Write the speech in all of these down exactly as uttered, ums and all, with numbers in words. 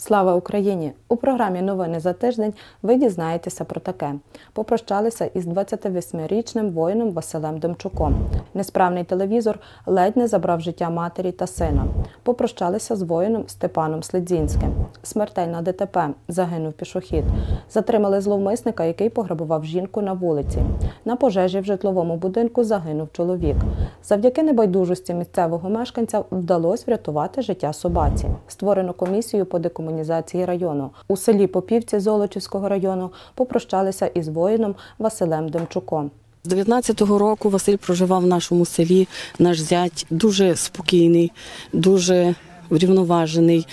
Слава Україні! У програмі «Новини за тиждень» ви дізнаєтеся про таке. Попрощалися із двадцятивосьмирічним воїном Василем Демчуком. Несправний телевізор ледь не забрав життя матері та сина. Попрощалися з воїном Степаном Слідзінським. Смертельна ДТП. Загинув пішохід. Затримали зловмисника, який пограбував жінку на вулиці. На пожежі в житловому будинку загинув чоловік. Завдяки небайдужості місцевого мешканця вдалося врятувати життя собаці. Створено комісію по декомунізації району. У селі Попівці Золочівського району попрощалися із воїном Василем Демчуком. З дев'ятнадцятого року Василь проживав в нашому селі, наш зять, дуже спокійний, дуже врівноважений,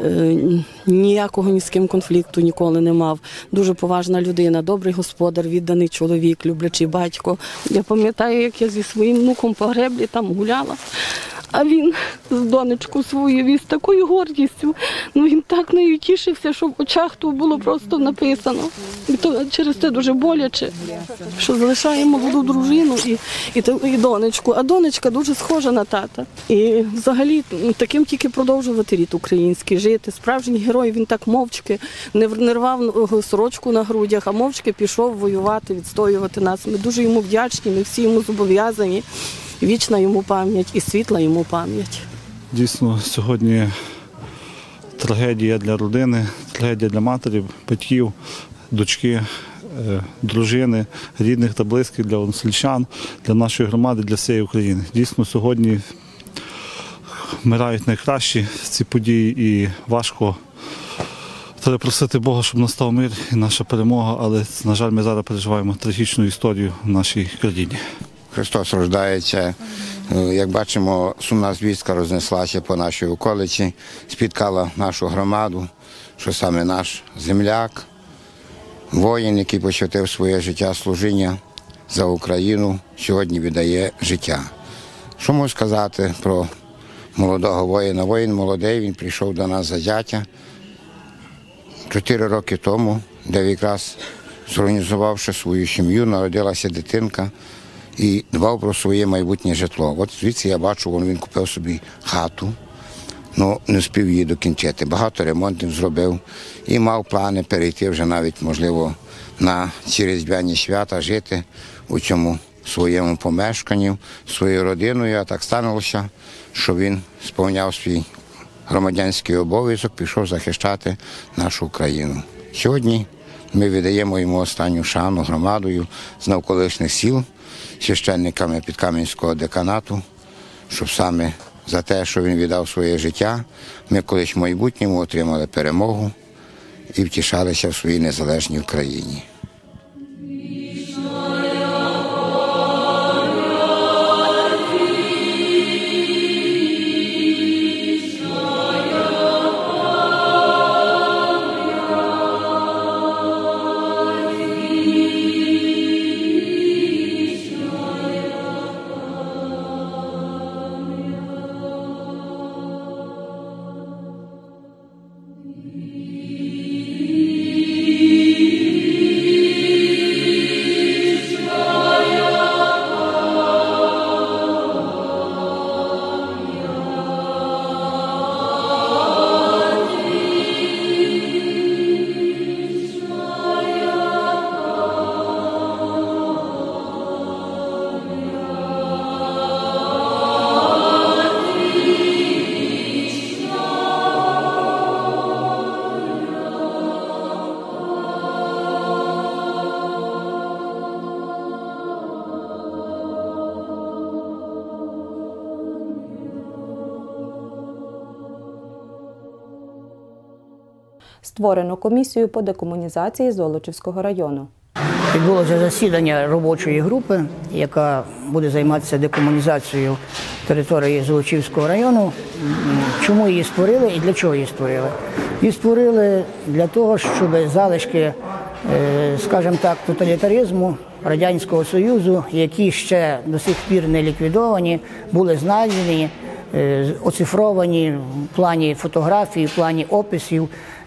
ніякого ні з ким конфлікту ніколи не мав. Дуже поважна людина, добрий господар, відданий чоловік, люблячий батько. Я пам'ятаю, як я зі своїм внуком по греблі там гуляла. А він з донечку свою віз такою гордістю. Ну, він так нею тішився, що в очах то було просто написано. І то через це дуже боляче, що залишає молоду дружину і, і, і донечку. А донечка дуже схожа на тата. І взагалі таким тільки продовжувати рід український, жити. Справжній герой, він так мовчки, не, не рвав сорочку на грудях, а мовчки пішов воювати, відстоювати нас. Ми дуже йому вдячні, ми всі йому зобов'язані. Вічна йому пам'ять і світла йому пам'ять. Дійсно, сьогодні трагедія для родини, трагедія для матері, батьків, дочки, дружини, рідних та близьких, для односельчан, для нашої громади, для всієї України. Дійсно, сьогодні вмирають найкращі ці події і важко. Треба просити Бога, щоб настав мир і наша перемога, але, на жаль, ми зараз переживаємо трагічну історію в нашій країні. Христос рождається. Як бачимо, сумна звістка рознеслася по нашій околиці, спіткала нашу громаду, що саме наш земляк, воїн, який посвятив своє життя служіння за Україну, сьогодні віддає життя. Що можу сказати про молодого воїна? Воїн молодий, він прийшов до нас за зятя чотири роки тому, де якраз зорганізувавши свою сім'ю, народилася дитинка, і дбав про своє майбутнє житло. От звідси я бачу, він купив собі хату, але не встиг її докінчити. Багато ремонтів зробив і мав плани перейти вже навіть, можливо, на ці різдвяні свята, жити у цьому своєму помешканні, своєю родиною. А так станулося, що він сповняв свій громадянський обов'язок, пішов захищати нашу країну. Сьогодні ми віддаємо йому останню шану громадою з навколишніх сіл, священниками Підкам'янського деканату, щоб саме за те, що він віддав своє життя, ми колись в майбутньому отримали перемогу і втішалися в своїй незалежній Україні. Створено комісію по декомунізації Золочівського району. Відбулося засідання робочої групи, яка буде займатися декомунізацією території Золочівського району. Чому її створили і для чого її створили? Її створили для того, щоб залишки, скажімо так, тоталітаризму Радянського Союзу, які ще до сих пір не ліквідовані, були знайдені, оцифровані в плані фотографій, в плані описів,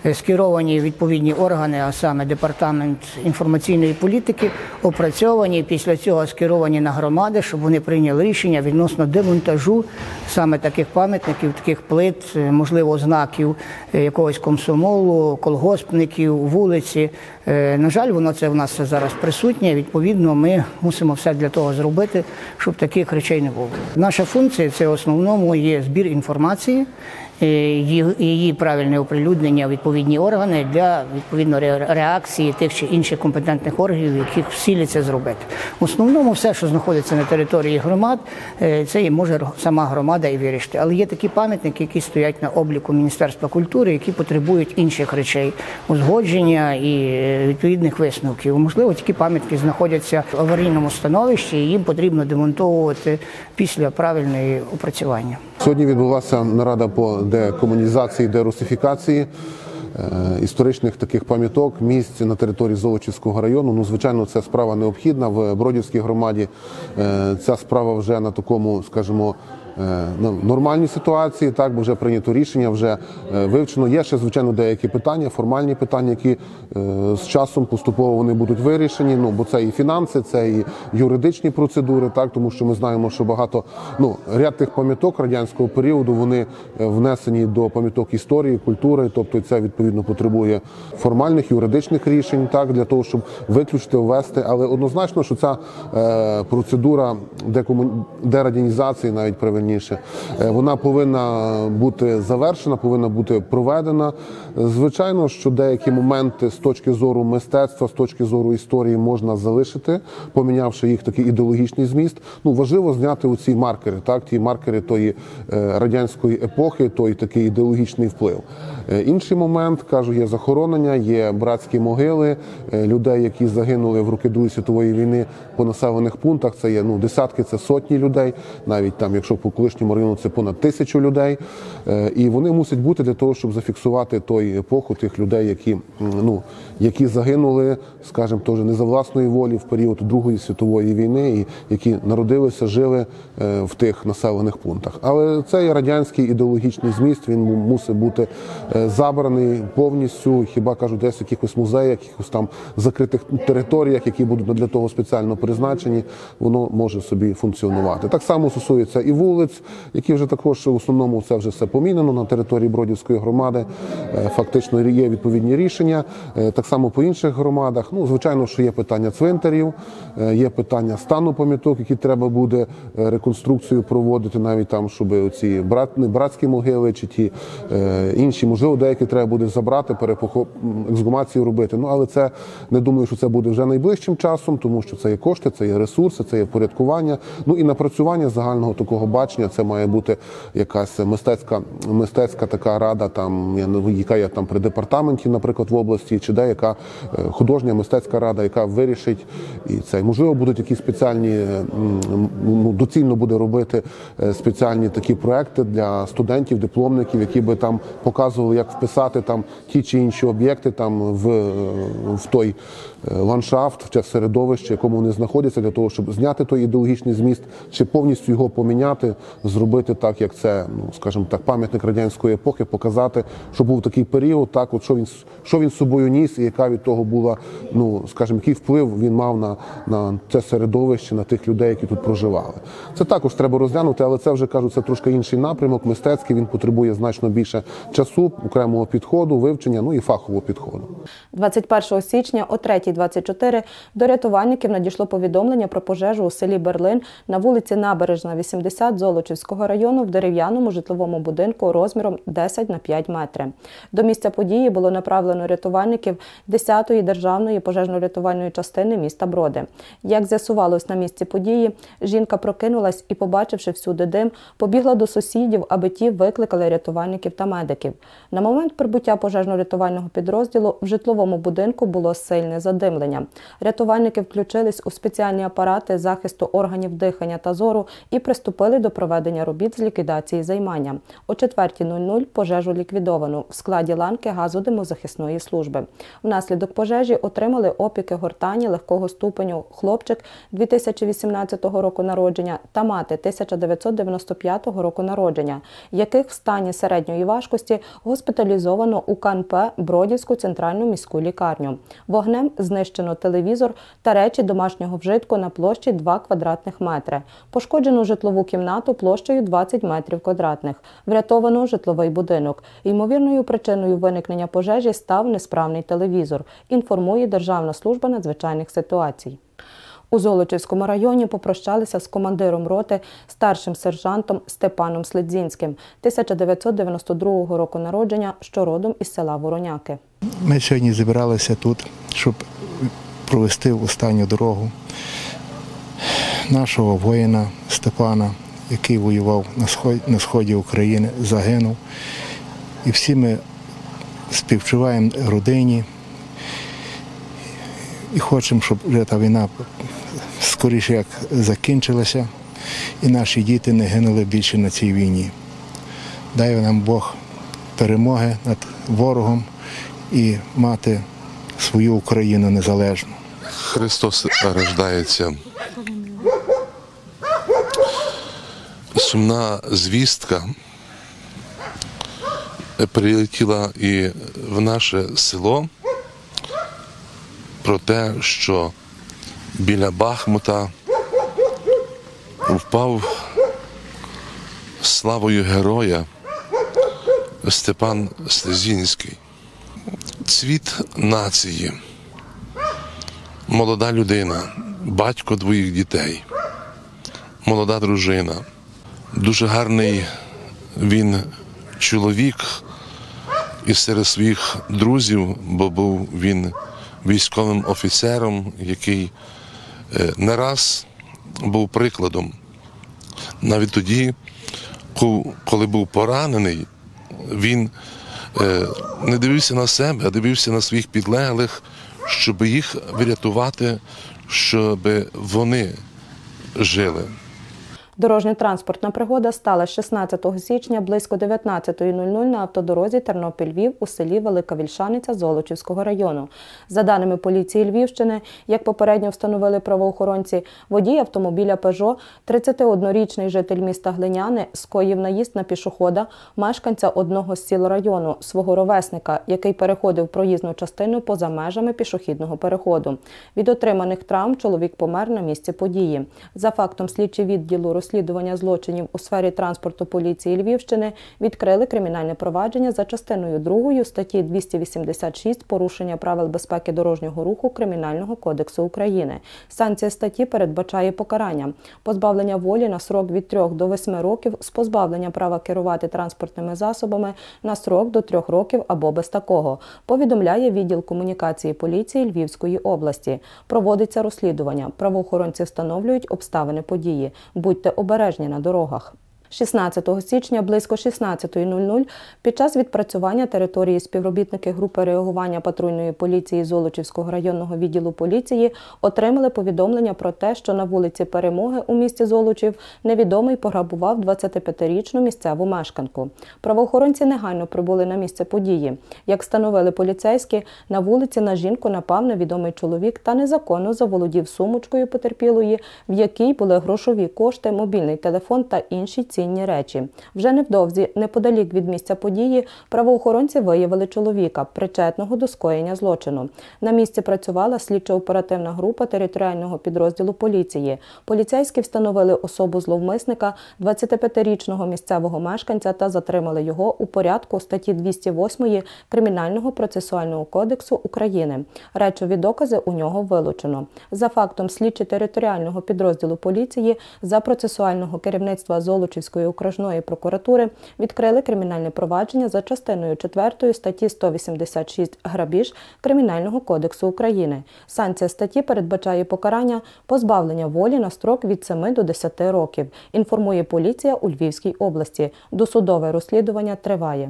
скеровані відповідні органи, а саме Департамент інформаційної політики, опрацьовані, після цього скеровані на громади, щоб вони прийняли рішення відносно демонтажу саме таких пам'ятників, таких плит, можливо, знаків якогось комсомолу, колгоспників, вулиці. На жаль, воно це в нас все зараз присутнє, відповідно, ми мусимо все для того зробити, щоб таких речей не було. Наша функція – це в основному є збір інформації, її правильне оприлюднення в відповідні органи для відповідно реакції тих чи інших компетентних органів, яких сіляться зробити. В основному все, що знаходиться на території громад, це і може сама громада і вирішити. Але є такі пам'ятники, які стоять на обліку Міністерства культури, які потребують інших речей, узгодження і відповідних висновків. Можливо, такі пам'ятки знаходяться в аварійному становищі, і їм потрібно демонтовувати після правильного опрацювання. Сьогодні відбулася нарада по декомунізації, дерусифікації історичних таких пам'яток, місць на території Золочівського району. Ну, звичайно, це справа необхідна. В Бродівській громаді ця справа вже на такому, скажімо, нормальній ситуації, так, бо вже прийнято рішення, вже вивчено. Є ще, звичайно, деякі питання, формальні питання, які з часом поступово вони будуть вирішені, ну, бо це і фінанси, це і юридичні процедури, так, тому що ми знаємо, що багато, ну, ряд тих пам'яток радянського періоду, вони внесені до пам'яток історії, культури, тобто це, відповідно, потребує формальних юридичних рішень, так, для того, щоб виключити, ввести, але однозначно, що ця е, процедура декому... дерадянізації, навіть правильніше, вона повинна бути завершена, повинна бути проведена. Звичайно, що деякі моменти з точки зору мистецтва, з точки зору історії можна залишити, помінявши їх такий ідеологічний зміст. Ну, важливо зняти оці маркери, так, ті маркери тої радянської епохи, той такий ідеологічний вплив. Інший момент, кажу, є захоронення, є братські могили людей, які загинули в роки Другої світової війни по населених пунктах. Це є, ну, десятки, це сотні людей, навіть там, якщо по колишньому району це понад тисячу людей. І вони мусять бути для того, щоб зафіксувати той епоху тих людей, які, ну, які загинули, скажімо, теж не за власної волі в період Другої світової війни, і які народилися, жили в тих населених пунктах. Але цей радянський ідеологічний зміст, він мусить бути забраний повністю, хіба, кажуть, десь в якихось музеях, якихось там закритих територіях, які будуть для того спеціально призначені, воно може собі функціонувати. Так само стосується і вулиць, які вже також в основному це вже все помінено на території Бродівської громади. Фактично є відповідні рішення. Так само по інших громадах. Ну, звичайно, що є питання цвинтарів, є питання стану пам'яток, які треба буде реконструкцію проводити, навіть там, щоб оці брат, не братські могили чи ті інші, можливо, деякі треба буде забрати, перепохо... ексгумацію робити. Ну, але це, не думаю, що це буде вже найближчим часом, тому що це є кошти, це є ресурси, це є порядкування. Ну і напрацювання загального такого бачення, це має бути якась мистецька, мистецька така рада, там, яка є там при департаменті, наприклад, в області, чи деяка художня мистецька рада, яка вирішить і це. Можливо, будуть якісь спеціальні, ну, доцільно буде робити спеціальні такі проекти для студентів, дипломників, які би там показували, як вписати там ті чи інші об'єкти там в, в той ландшафт, в те середовище, в якому вони знаходяться, для того, щоб зняти той ідеологічний зміст, чи повністю його поміняти, зробити так, як це, ну, скажімо так, пам'ятник радянської епохи, показати, що був такий період, так, от що він, що він з собою ніс, і яка від того була, ну, скажімо, який вплив він мав на, на це середовище, на тих людей, які тут проживали. Це також треба розглянути, але це вже, кажу, це трошки інший напрямок, мистецький, він потребує значно більше часу, окремого підходу, вивчення, ну і фахового підходу. двадцять першого січня о третій двадцять чотири до рятувальників надійшло повідомлення про пожежу у селі Берлин на вулиці Набережна, вісімдесят Золочівського району в дерев'яному житловому будинку розміром десять на п'ять метрів. До місця події було направлено рятувальників десятої державної пожежно-рятувальної частини міста Броди. Як з'ясувалось на місці події, жінка прокинулась і, побачивши всюди дим, побігла до сусідів, аби ті викликали рятувальників та медиків. На момент прибуття пожежно-рятувального підрозділу в житловому будинку було сильне задимлення. задимлення. Рятувальники включились у спеціальні апарати захисту органів дихання та зору і приступили до проведення робіт з ліквідації займання. О четвертій нуль нуль пожежу ліквідовано в складі ланки газодимозахисної служби. Внаслідок пожежі отримали опіки гортані легкого ступеню хлопчик дві тисячі вісімнадцятого року народження та мати тисяча дев'ятсот дев'яносто п'ятого року народження, яких в стані середньої важкості госпіталізовано у ка ен пе Бродівську центральну міську лікарню. Вогнем знищено телевізор та речі домашнього вжитку на площі два квадратних метри. Пошкоджено житлову кімнату площею двадцять метрів квадратних. Врятовано житловий будинок. Ймовірною причиною виникнення пожежі став несправний телевізор, інформує Державна служба надзвичайних ситуацій. У Золочівському районі попрощалися з командиром роти, старшим сержантом Степаном Слидзінським, тисяча дев'ятсот дев'яносто другого року народження, що родом із села Вороняки. Ми сьогодні зібралися тут, щоб провести в останню дорогу нашого воїна Степана, який воював на сході України, загинув. І всі ми співчуваємо родині і хочемо, щоб вже та війна скоріше як закінчилася і наші діти не гинули більше на цій війні. Дай нам Бог перемоги над ворогом і мати свою Україну незалежну. Христос рождається. Сумна звістка прилетіла і в наше село про те, що біля Бахмута впав славою героя Степан Слидзінський. Цвіт нації, молода людина, батько двоїх дітей, молода дружина. Дуже гарний він чоловік і серед своїх друзів, бо був він військовим офіцером, який не раз був прикладом. Навіть тоді, коли був поранений, він не дивився на себе, а дивився на своїх підлеглих, щоб їх врятувати, щоб вони жили. Дорожньо-транспортна пригода стала шістнадцятого січня близько дев'ятнадцятої нуль нуль на автодорозі Тернопіль-Львів у селі Велика Вільшаниця Золочівського району. За даними поліції Львівщини, як попередньо встановили правоохоронці, водій автомобіля «Пежо», тридцятиоднорічний житель міста Глиняни, скоїв наїзд на пішохода, мешканця одного з сіл району, свого ровесника, який переходив проїзну частину поза межами пішохідного переходу. Від отриманих травм чоловік помер на місці події. За фактом слідчі відділу розслідування злочинів у сфері транспорту поліції Львівщини відкрили кримінальне провадження за частиною другою статті двісті вісімдесят шість «Порушення правил безпеки дорожнього руху» Кримінального кодексу України. Санкція статті передбачає покарання – позбавлення волі на срок від трьох до восьми років з позбавленням права керувати транспортними засобами на срок до трьох років або без такого, повідомляє відділ комунікації поліції Львівської області. Проводиться розслідування. Правоохоронці встановлюють обставини події. Будьте обережні на дорогах. шістнадцятого січня близько шістнадцятої нуль нуль під час відпрацювання території співробітники групи реагування патрульної поліції Золочівського районного відділу поліції отримали повідомлення про те, що на вулиці Перемоги у місті Золочів невідомий пограбував двадцятип'ятирічну місцеву мешканку. Правоохоронці негайно прибули на місце події. Як встановили поліцейські, на вулиці на жінку напав невідомий чоловік та незаконно заволодів сумочкою потерпілої, в якій були грошові кошти, мобільний телефон та інші цінні речі. Вже невдовзі, неподалік від місця події, правоохоронці виявили чоловіка, причетного до скоєння злочину. На місці працювала слідчо-оперативна група територіального підрозділу поліції. Поліцейські встановили особу зловмисника, двадцятип'ятирічного місцевого мешканця, та затримали його у порядку статті двісті восьмої Кримінального процесуального кодексу України. Речові докази у нього вилучено. За фактом слідчі територіального підрозділу поліції за процесуального керівництва Золочівської окружної прокуратури відкрили кримінальне провадження за частиною четвертою статті сто вісімдесят шість «Грабіж» Кримінального кодексу України. Санкція статті передбачає покарання позбавлення волі на строк від семи до десяти років, інформує поліція у Львівській області. Досудове розслідування триває.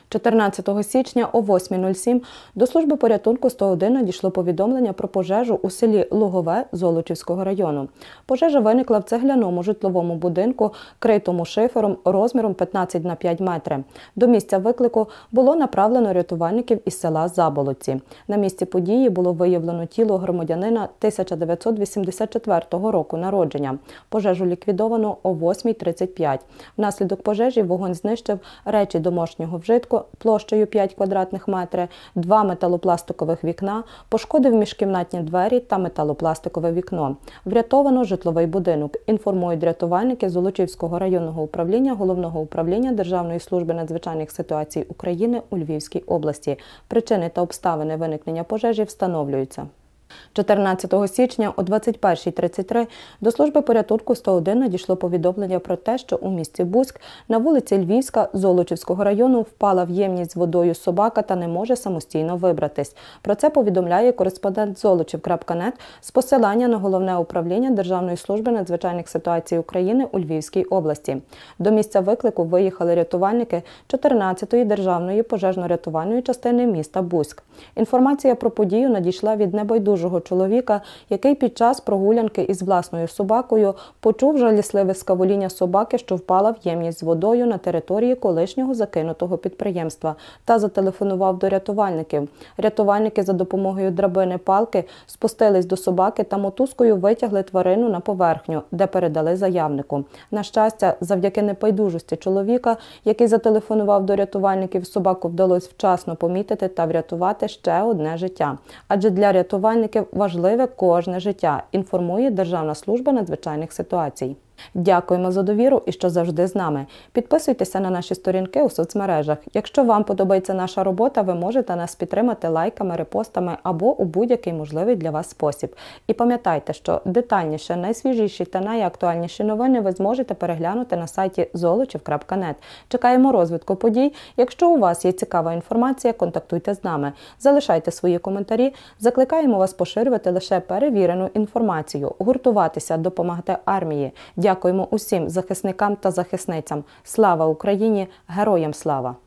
чотирнадцятого січня о восьмій нуль сім до служби порятунку сто один надійшло повідомлення про пожежу у селі Лугове Золочівського району. Пожежа виникла в цегляному житловому будинку, критому шифером розміром п'ятнадцять на п'ять метри. До місця виклику було направлено рятувальників із села Заболотці. На місці події було виявлено тіло громадянина тисяча дев'ятсот вісімдесят четвертого року народження. Пожежу ліквідовано о восьмій тридцять п'ять. Внаслідок пожежі вогонь знищив речі домашнього вжитку площею п'ять квадратних метрів, два металопластикових вікна, пошкодив міжкімнатні двері та металопластикове вікно. Врятовано житловий будинок, інформують рятувальники Золочівського районного управління Головного управління Державної служби надзвичайних ситуацій України у Львівській області. Причини та обставини виникнення пожежі встановлюються. чотирнадцятого січня о двадцять першій тридцять три до служби порятунку сто один надійшло повідомлення про те, що у місті Буськ на вулиці Львівська Золочівського району впала в ємність з водою собака та не може самостійно вибратись. Про це повідомляє кореспондент золочів крапка нет з посилання на Головне управління Державної служби надзвичайних ситуацій України у Львівській області. До місця виклику виїхали рятувальники чотирнадцятої державної пожежно-рятувальної частини міста Буськ. Інформація про подію надійшла від небайдужого чоловіка, який під час прогулянки із власною собакою почув жалісливе скавуління собаки, що впала в ємність з водою на території колишнього закинутого підприємства, та зателефонував до рятувальників. Рятувальники за допомогою драбини-палки спустились до собаки та мотузкою витягли тварину на поверхню, де передали заявнику. На щастя, завдяки непайдужості чоловіка, який зателефонував до рятувальників, собаку вдалося вчасно помітити та врятувати ще одне життя. Адже для рятувальників важливе кожне життя, інформує Державна служба надзвичайних ситуацій. Дякуємо за довіру і що завжди з нами. Підписуйтеся на наші сторінки у соцмережах. Якщо вам подобається наша робота, ви можете нас підтримати лайками, репостами або у будь-який можливий для вас спосіб. І пам'ятайте, що детальніше, найсвіжіші та найактуальніші новини ви зможете переглянути на сайті золочів крапка нет. Чекаємо розвитку подій. Якщо у вас є цікава інформація, контактуйте з нами. Залишайте свої коментарі. Закликаємо вас поширювати лише перевірену інформацію, гуртуватися, допомагати армії. Дякуємо усім захисникам та захисницям. Слава Україні! Героям слава!